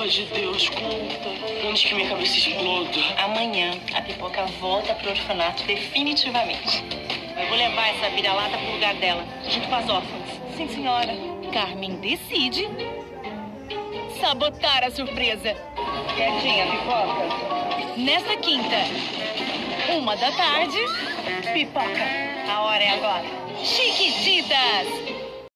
de Deus, conta. Antes que minha cabeça exploda. Amanhã, a Pipoca volta pro orfanato definitivamente. Eu vou levar essa vira-lata pro lugar dela, junto com as órfãs. Sim, senhora. Carmen decide sabotar a surpresa. Quietinha, Pipoca. Nesta quinta, 1 da tarde, Pipoca. A hora é agora. Chiquititas!